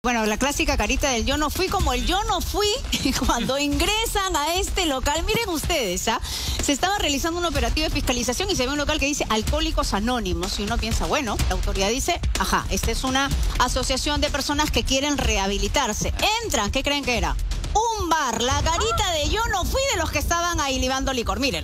Bueno, la clásica carita del yo no fui, como el yo no fui cuando ingresan a este local. Miren ustedes, se estaba realizando un operativo de fiscalización y se ve un local que dice Alcohólicos Anónimos. Y uno piensa, bueno, la autoridad dice, ajá, esta es una asociación de personas que quieren rehabilitarse. Entran, ¿qué creen que era? Un bar, la carita de yo no fui de los que estaban ahí libando licor. Miren.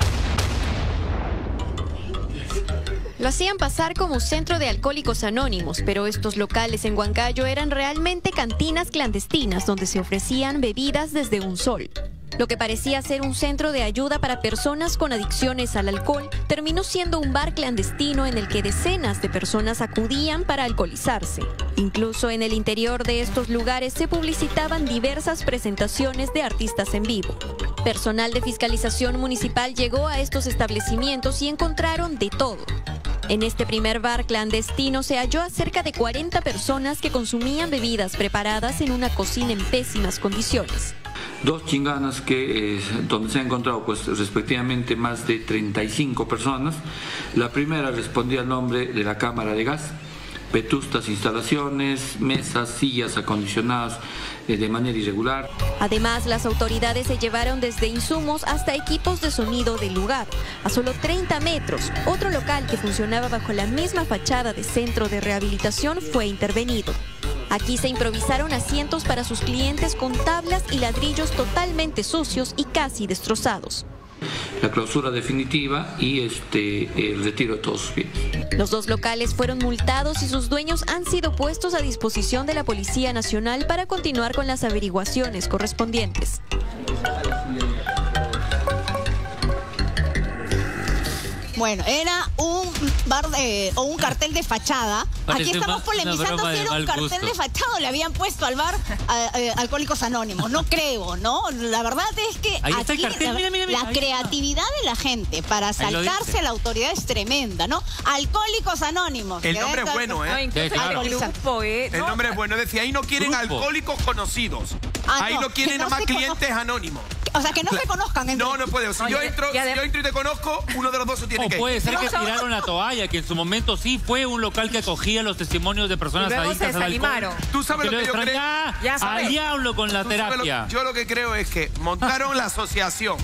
Lo hacían pasar como centro de alcohólicos anónimos, pero estos locales en Huancayo eran realmente cantinas clandestinas donde se ofrecían bebidas desde un sol. Lo que parecía ser un centro de ayuda para personas con adicciones al alcohol terminó siendo un bar clandestino en el que decenas de personas acudían para alcoholizarse. Incluso en el interior de estos lugares se publicitaban diversas presentaciones de artistas en vivo. Personal de fiscalización municipal llegó a estos establecimientos y encontraron de todo. En este primer bar clandestino se halló a cerca de 40 personas que consumían bebidas preparadas en una cocina en pésimas condiciones. Dos chinganas donde se han encontrado respectivamente más de 35 personas. La primera respondía al nombre de la cámara de gas, vetustas instalaciones, mesas, sillas acondicionadas de manera irregular. Además, las autoridades se llevaron desde insumos hasta equipos de sonido del lugar. A solo 30 metros, otro local que funcionaba bajo la misma fachada de centro de rehabilitación fue intervenido. Aquí se improvisaron asientos para sus clientes con tablas y ladrillos totalmente sucios y casi destrozados. La clausura definitiva y el retiro de todos sus bienes. Los dos locales fueron multados y sus dueños han sido puestos a disposición de la Policía Nacional para continuar con las averiguaciones correspondientes. Bueno, era un bar o un cartel de fachada. Aquí estamos polemizando si era un cartel de fachada o le habían puesto al bar Alcohólicos Anónimos. No creo, ¿no? La verdad es que ahí aquí la creatividad de la gente para saltarse a la autoridad es tremenda, ¿no? Alcohólicos Anónimos. El nombre es bueno, ¿eh? Sí, claro. El nombre es bueno. Decía, ahí no quieren alcohólicos conocidos. Ahí no quieren nada más clientes anónimos. O sea, que no se conozcan. No puede. Si yo entro y te conozco, uno de los dos se tiene que ir. Puede ser que tiraron la toalla, que en su momento sí fue un local que acogía los testimonios de personas adictas al alcohol. Tú sabes lo que yo creo. Al diablo con la terapia. Yo lo que creo es que montaron la asociación.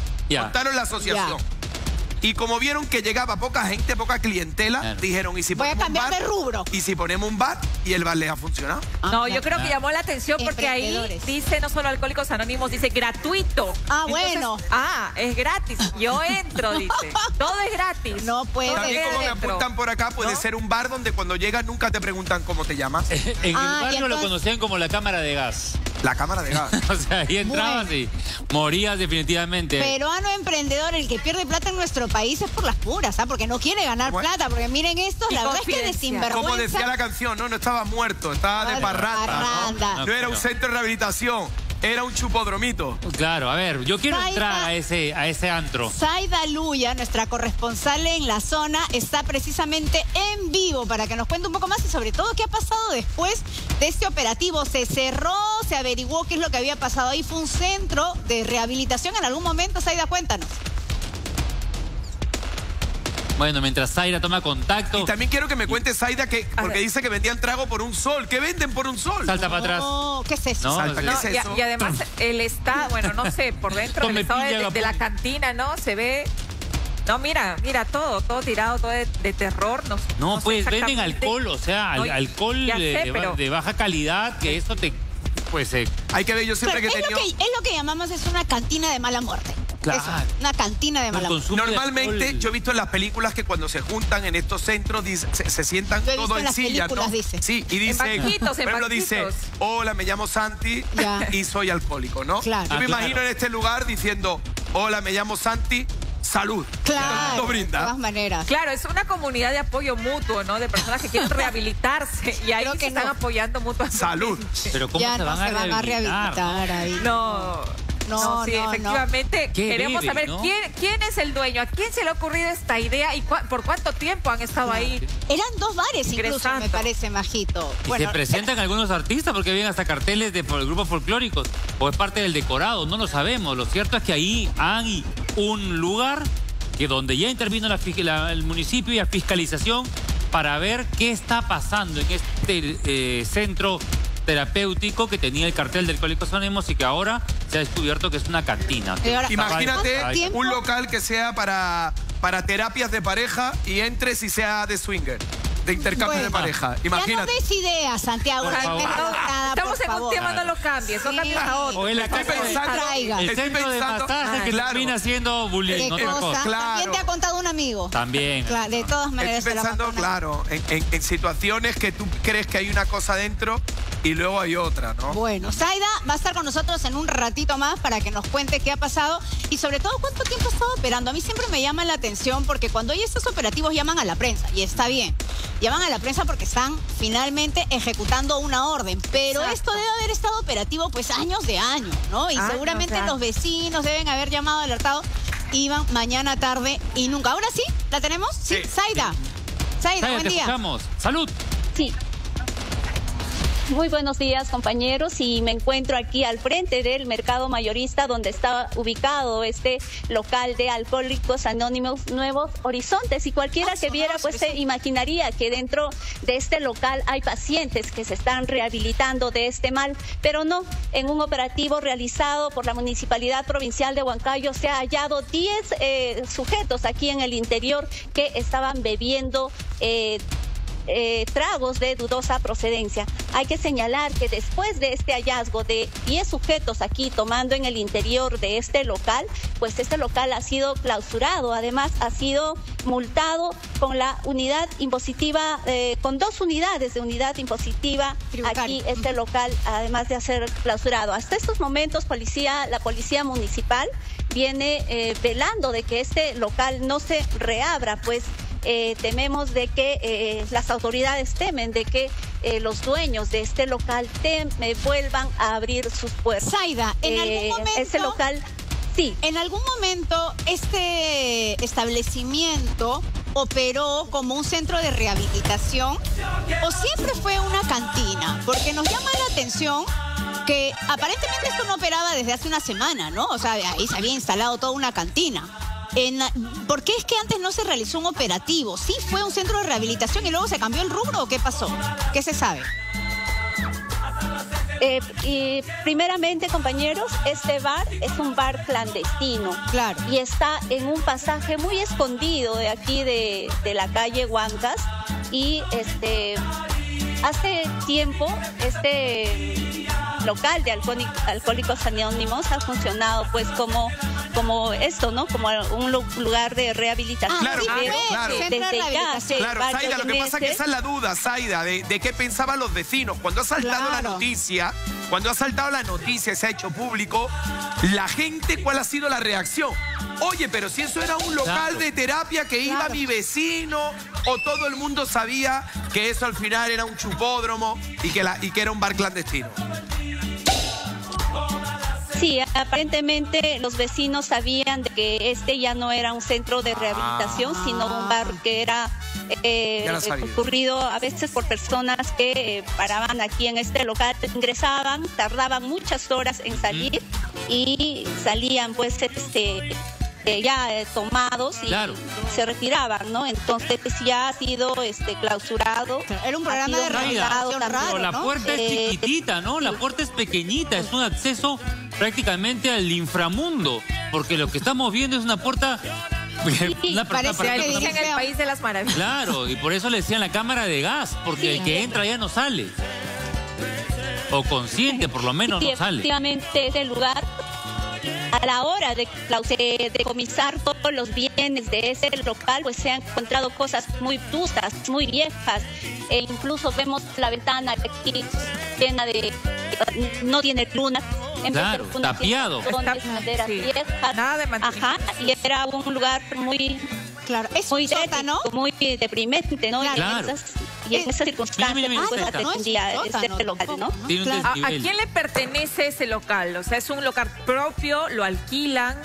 Y como vieron que llegaba poca gente, poca clientela, dijeron, ¿y si voy a cambiar de rubro? ¿Y si ponemos un bar? Y el bar les ha funcionado. No, yo creo que llamó la atención porque ahí dice no solo Alcohólicos Anónimos, dice gratuito. Bueno. Es gratis. Yo entro, dice. Todo es gratis. No puede ser. También como me apuntan por acá, puede ser un bar donde cuando llegas nunca te preguntan cómo te llamas. En el barrio lo conocían como la cámara de gas. La cámara de gas. O sea, ahí entrabas y morías definitivamente. Peruano emprendedor, el que pierde plata en nuestro país es por las puras, porque no quiere ganar plata, porque miren esto, la verdad es que de sinvergüenza. Como decía la canción, no estaba muerto, estaba de parranda. No era un centro de rehabilitación, era un chupodromito. Claro, a ver, yo quiero entrar a ese antro. Zaida Luya, nuestra corresponsal en la zona, está precisamente en vivo para que nos cuente un poco más y sobre todo qué ha pasado después de este operativo. Se cerró, se averiguó qué es lo que había pasado ahí. Fue un centro de rehabilitación en algún momento. Zaida, cuéntanos. Bueno, mientras Zaida toma contacto... Y también quiero que me cuente Zaida porque dice que vendían trago por un sol. ¿Qué venden por un sol? Salta para atrás. ¿Qué es eso? ¿Qué es eso? Y además el está, bueno, no sé, por dentro del estado de la cantina, ¿no? Se ve... No, mira, todo tirado, todo de terror. No, pues venden alcohol, o sea, alcohol de baja calidad, que eso te... Hay que ver, yo siempre que he tenido... Es lo que llamamos una cantina de mala muerte. Claro. Eso, una cantina de mala muerte. Normalmente yo he visto en las películas que cuando se juntan en estos centros se sientan todos en sillas, ¿no? Sí, y dicen, por ejemplo, dice, hola, me llamo Santi y soy alcohólico, ¿no? Claro. Yo me imagino en este lugar diciendo, hola, me llamo Santi, salud. Claro, brinda. de todas maneras. Claro, es una comunidad de apoyo mutuo, ¿no? De personas que quieren rehabilitarse y ahí se están apoyando mutuamente. Salud. Pero ¿cómo se van a rehabilitar ahí? No, efectivamente. Queremos saber quién es el dueño, a quién se le ha ocurrido esta idea y por cuánto tiempo han estado ahí. Eran dos bares incluso, me parece, Majito. Y se presentan algunos artistas porque vienen hasta carteles de grupos folclóricos o es parte del decorado, no lo sabemos. Lo cierto es que ahí hay un lugar que donde ya intervino el municipio y la fiscalización para ver qué está pasando en este centro terapéutico que tenía el cartel de Alcohólicos Anónimos y que ahora se ha descubierto que es una cantina. Imagínate un local que sea para terapias de pareja y entres y sea de swinger. De intercambio de pareja, imagínate. Ya no des ideas, Santiago. Estamos en un tema, no lo cambies, no cambies a otro. O en la casa el centro de masaje que termina siendo bullying. También te ha contado un amigo. También. Claro, de todas maneras. Estoy pensando, claro, en situaciones que tú crees que hay una cosa dentro y luego hay otra, ¿no? Bueno, Zaida va a estar con nosotros en un ratito más para que nos cuente qué ha pasado y sobre todo cuánto tiempo ha estado operando. A mí siempre me llama la atención porque cuando hay estos operativos llaman a la prensa y está bien. Llaman a la prensa porque están finalmente ejecutando una orden, pero esto debe haber estado operativo pues años de años, ¿no? Y seguramente los vecinos deben haber llamado, alertado, iban mañana, tarde y nunca. Ahora sí, ¿la tenemos? Sí, Zaida. Zaida, buen día. Escuchamos. ¡Salud! Sí. Muy buenos días, compañeros, y me encuentro aquí al frente del mercado mayorista donde está ubicado este local de Alcohólicos Anónimos Nuevos Horizontes, y cualquiera que viera pues se imaginaría que dentro de este local hay pacientes que se están rehabilitando de este mal, pero no. En un operativo realizado por la Municipalidad Provincial de Huancayo se ha hallado 10 sujetos aquí en el interior que estaban bebiendo tragos de dudosa procedencia. Hay que señalar que después de este hallazgo de 10 sujetos aquí tomando en el interior de este local, pues este local ha sido clausurado. Además, ha sido multado con la unidad impositiva, con 2 unidades de unidad impositiva aquí este local, además de ser clausurado. Hasta estos momentos, la policía municipal viene velando de que este local no se reabra, pues tememos de que las autoridades temen de que los dueños de este local vuelvan a abrir sus puertas. Zaida, en algún momento... Ese local, sí. En algún momento este establecimiento operó como un centro de rehabilitación o siempre fue una cantina, porque nos llama la atención que aparentemente esto no operaba desde hace una semana, ¿no? O sea, ahí se había instalado toda una cantina. ¿Por qué es que antes no se realizó un operativo? ¿Sí fue un centro de rehabilitación y luego se cambió el rubro o qué pasó? ¿Qué se sabe? Primeramente, compañeros, este bar es un bar clandestino. Claro. Y está en un pasaje muy escondido de aquí de la calle Huancas. Y hace tiempo este local de Alcohólicos Anónimos ha funcionado pues como esto, ¿no? Como un lugar de rehabilitación. Claro. Claro, Zaida, lo que pasa es que esa es la duda, Zaida, de qué pensaban los vecinos. Cuando ha saltado la noticia, se ha hecho público, la gente, ¿cuál ha sido la reacción? Oye, pero si eso era un local de terapia que iba mi vecino, o todo el mundo sabía que eso al final era un chupódromo y que era un bar clandestino. Sí, aparentemente los vecinos sabían de que este ya no era un centro de rehabilitación, sino un bar que era concurrido a veces por personas que paraban aquí en este local, ingresaban, tardaban muchas horas en salir y salían pues ya tomados y se retiraban, ¿no? Entonces ya ha sido clausurado. Era un programa de rehabilitación raro, pero la puerta es chiquitita, ¿no? La puerta es pequeñita, es un acceso prácticamente al inframundo, porque lo que estamos viendo es una puerta... Parece que en el país de las maravillas. Claro, y por eso le decían la cámara de gas, porque el que entra ya no sale. O consciente, por lo menos, no sale. Efectivamente, ese lugar, a la hora de decomisar todos los bienes de ese local, pues se han encontrado cosas muy dustas, muy viejas. E incluso vemos la ventana aquí llena de... no tiene luna. Claro, tapiado. Maderas viejas. Nada de mantenimiento. Ajá, y era un lugar muy... Claro, es muy sótano, muy deprimente, ¿no? Claro. Y en esas circunstancias pues atendía este local, ¿no? ¿A quién le pertenece ese local? O sea, ¿es un local propio? ¿Lo alquilan?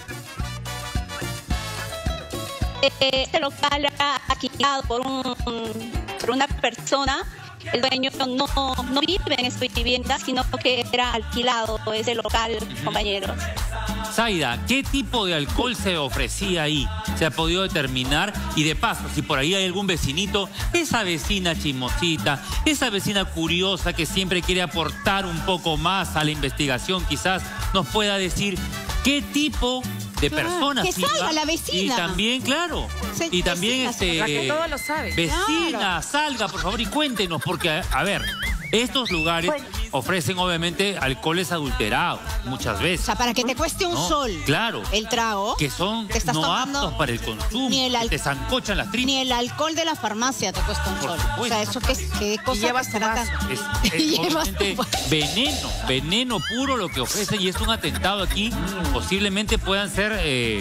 Este local era alquilado por una persona el dueño no vive en esta vivienda, sino que era alquilado ese local, compañeros. Zaida, ¿qué tipo de alcohol se ofrecía ahí? ¿Se ha podido determinar? Y de paso, si por ahí hay algún vecinito, esa vecina chismosita, esa vecina curiosa que siempre quiere aportar un poco más a la investigación, quizás nos pueda decir qué tipo de personas. Que salga la vecina. Y también, claro, y también la que todo lo sabe. Vecina, Claro. salga, por favor, y cuéntenos, porque, a ver, estos lugares ofrecen obviamente alcoholes adulterados muchas veces. O sea, para que te cueste un sol. Claro. El trago. Que son te estás no tomando aptos para el consumo. ni el que te zancochan las tripas. Ni el alcohol de la farmacia te cuesta un Por sol. supuesto. O sea, eso qué cosa llevas que estará tu vaso. tan- Es Y llevas obviamente tu vaso. veneno puro lo que ofrece y es un atentado aquí. Posiblemente puedan ser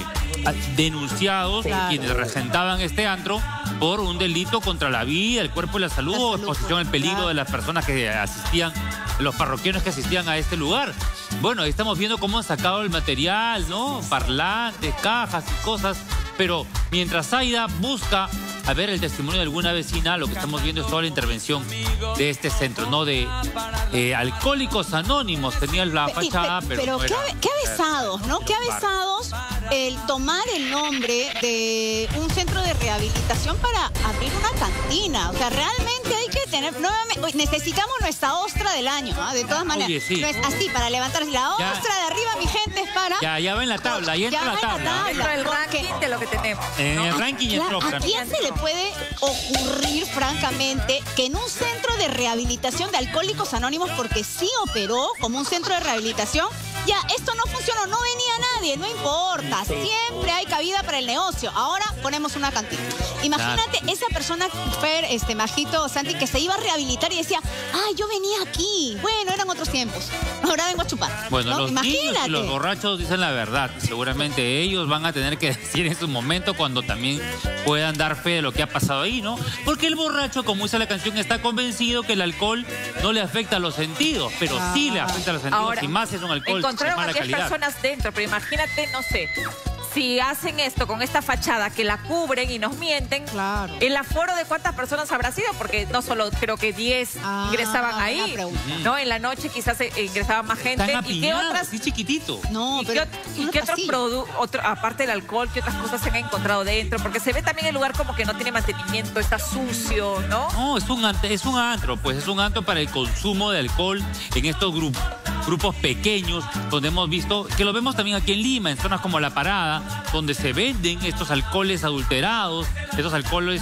denunciados Claro. quienes regentaban este antro por un delito contra la vida, el cuerpo y la salud o exposición al peligro claro. de las personas que asistían, los parroquianos que asistían a este lugar. Bueno, ahí estamos viendo cómo han sacado el material, ¿no? Parlantes, cajas y cosas. Pero mientras Zaida busca a ver el testimonio de alguna vecina, lo que estamos viendo es toda la intervención de este centro, ¿no? De Alcohólicos Anónimos. Tenía la fachada, pero no qué, era- qué avesados, ¿no? Qué avesados el tomar el nombre de un centro de rehabilitación para abrir una cantina. O sea, realmente hay que tener... Nuevamente, necesitamos nuestra ostra del año, ¿ah? De todas maneras. Oye, sí. No es así, para levantarse. La Ya. ostra de arriba, mi gente, es para... Ya va en la tabla, ya entra en la tabla. Dentro del ranking de lo que tenemos. En el ranking y Claro, entró. ¿a quién se le puede ocurrir, francamente, que en un centro de rehabilitación de Alcohólicos Anónimos, porque sí operó como un centro de rehabilitación, ya, esto no funcionó, no venía nadie, no importa, siempre hay cabida para el negocio. Ahora ponemos una cantina. Imagínate esa persona, Fer, Majito, Santi, que se iba a rehabilitar y decía, ay, yo venía aquí. Bueno, eran otros tiempos. Ahora vengo a chupar. Bueno, ¿no? los niños y Imagínate. los borrachos dicen la verdad. Seguramente ellos van a tener que decir en su momento cuando también puedan dar fe de lo que ha pasado ahí, ¿no? Porque el borracho, como dice la canción, está convencido que el alcohol no le afecta a los sentidos, pero sí le afecta a los sentidos Ahora, y más es un alcohol de encontraron mala a 10 calidad. personas dentro, pero imagínate, no sé, si hacen esto con esta fachada que la cubren y nos mienten, Claro. ¿el aforo de cuántas personas habrá sido? Porque no solo creo que 10 ingresaban buena ahí, pregunta. ¿no? En la noche quizás ingresaban más gente. Están ¿Y qué apiñados, otras? así chiquitito. No, ¿Y pero... qué otros productos, aparte del alcohol, qué otras cosas se han encontrado dentro? Porque se ve también el lugar como que no tiene mantenimiento, está sucio, ¿no? No, es un antro, pues es un antro para el consumo de alcohol en estos grupos pequeños, donde hemos visto, que lo vemos también aquí en Lima, en zonas como La Parada, donde se venden estos alcoholes adulterados, estos alcoholes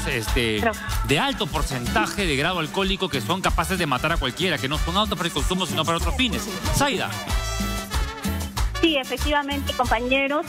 de alto porcentaje de grado alcohólico que son capaces de matar a cualquiera, que no son aptos para el consumo, sino para otros fines. Zaida. Sí, efectivamente, compañeros,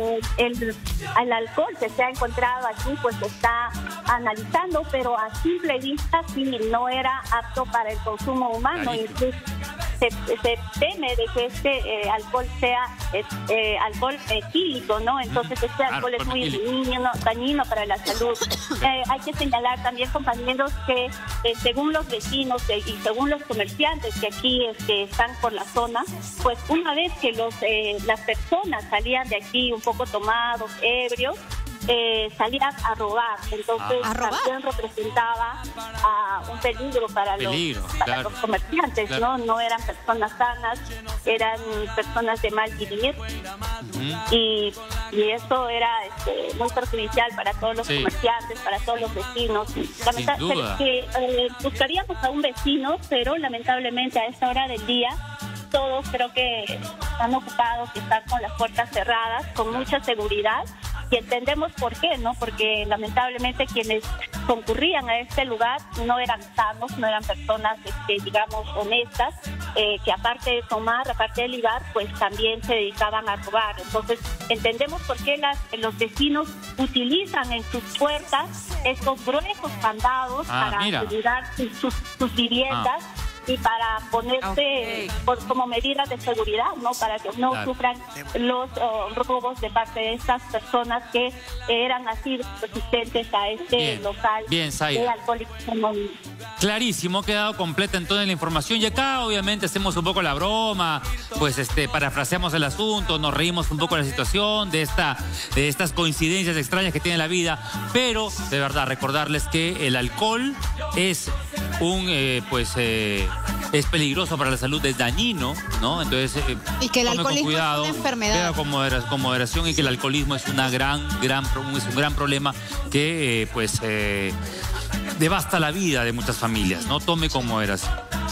el alcohol que se ha encontrado aquí, pues se está analizando, pero a simple vista sí no era apto para el consumo humano. Incluso se teme de que este alcohol sea alcohol etílico, ¿no? Entonces este alcohol es muy dañino para la salud. Hay que señalar también, compañeros, que según los vecinos y según los comerciantes que aquí están por la zona, pues una vez que las personas salían de aquí un poco tomados, ebrios, salían a robar. Entonces también representaba un peligro para los comerciantes, claro. No eran personas sanas, eran personas de mal vivir. Y eso era muy perjudicial para todos los comerciantes, para todos los vecinos. Buscaríamos a un vecino, pero lamentablemente a esta hora del día todos creo que están ocupados y están con las puertas cerradas, con mucha seguridad. Y entendemos por qué, ¿no? Porque lamentablemente quienes concurrían a este lugar no eran sanos, no eran personas, digamos, honestas, que aparte de tomar, aparte de ligar, pues también se dedicaban a robar. Entonces, entendemos por qué los vecinos utilizan en sus puertas estos gruesos candados para asegurar sus viviendas. Y para ponerse como medidas de seguridad, ¿no? Para que no sufran los robos de parte de estas personas que eran así resistentes a este local de Alcohólicos Anónimos. Clarísimo, ha quedado completa entonces la información. Y acá obviamente hacemos un poco la broma, pues parafraseamos el asunto, nos reímos un poco de la situación, de estas coincidencias extrañas que tiene la vida, pero de verdad recordarles que el alcohol es es peligroso para la salud, es dañino, ¿no? Entonces, y que el alcoholismo es una enfermedad. Con moderación, y que el alcoholismo es un gran problema que devasta la vida de muchas familias, ¿no? Tome con moderación.